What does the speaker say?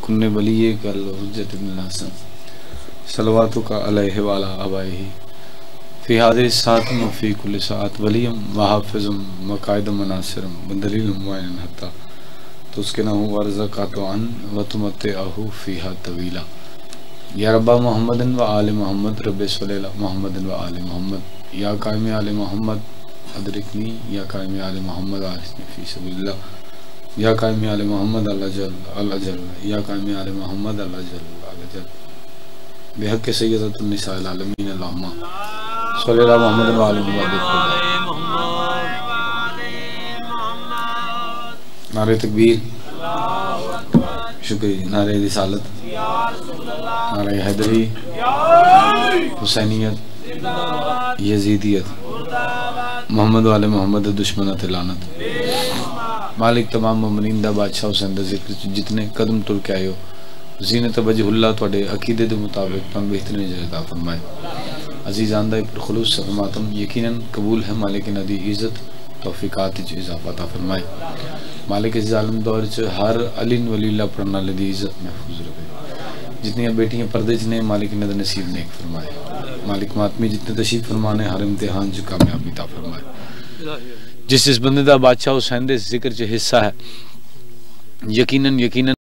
کن ولی کل حجت ابن الحسن صلواتک علیہ وعلی آبائہ فی هذه الساعة وفی کل ساعت ولیم وحافظ مقائد مناصر بدلیل معین حتی تسکنہ ورزقات عن وتمتعہ فیہا طویلا یا رب محمد و آل محمد رب صلی اللہ محمد و آل محمد یا قائم آل محمد ادرکنی یا قائم آل محمد آرسنی فی سبیل اللہ یا قائم آل محمد اللہ جل یا قائم آل محمد اللہ جل بحق سیدۃ النساء العالمین اللہم صلی اللہ محمد و آل محمد نعرہ تکبیر شکریہ نعرہ رسالت نعرہ حیدری حسینیت یزیدیت محمد و آل محمد دشمنت لعنت مالک تمام مومنین دا بادشاہ حسین دا ذکر جتنے قدم تر کے آئے ہو زینت وجہ اللہ توڑے عقیدے دے مطابق تم بہترین جزا فرمائے عزیزان دا پر خلوص فرماتم یقیناً قبول ہے مالک ندی عزت توفیقات چ اضافہ عطا فرمائے مالک اس ظالم دور چ ہر علی ولی اللہ پڑھنا لدی عزت محفوظ رکھے جتنی بیٹیاں پردے چ نے مالک ندی نصیب نیک فرمائے مالک ماتمی جتنے تشریف فرمانے ہر امتحان چ کامیابی عطا فرمائے جس بندے دا بادشاہ حسین دے ذکر چ حصہ ہے یقیناً